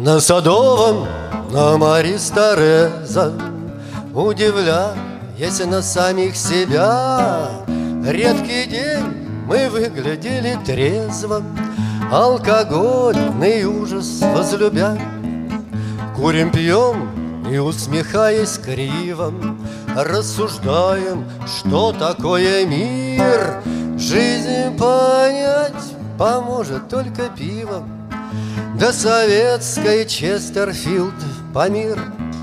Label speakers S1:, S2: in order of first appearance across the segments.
S1: На Садовом, на Марис Тореза, удивляясь на самих себя, редкий день мы выглядели трезво, алкогольный ужас возлюбя. Курим, пьем и, усмехаясь криво, рассуждаем, что такое мир. Жизнь понять поможет только пиво, да советской Честерфилд Памир.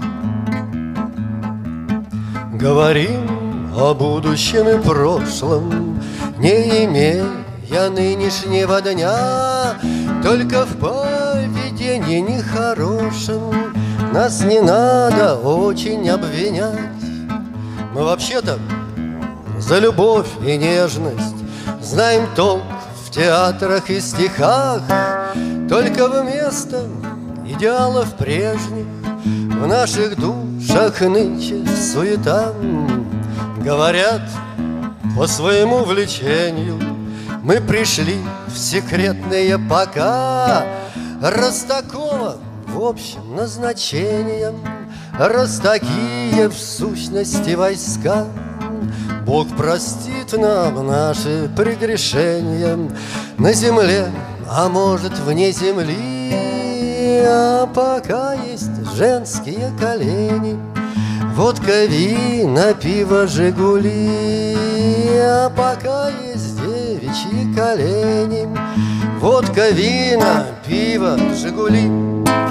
S1: Говорим о будущем и прошлом, не имея нынешнего дня, только в поведении нехорошем нас не надо очень обвинять. Мы вообще-то за любовь и нежность знаем толк в театрах и стихах, только вместо идеалов прежних в наших душах нынче суета. Говорят, по своему влечению мы пришли в секретные пока, раз такого в общем назначением, раз такие в сущности войска. Бог простит нам наши прегрешения на земле, а может вне земли. А пока есть женские колени, водка, вина, пиво, Жигули. А пока есть девичьи колени, водка, вина, пиво, Жигули.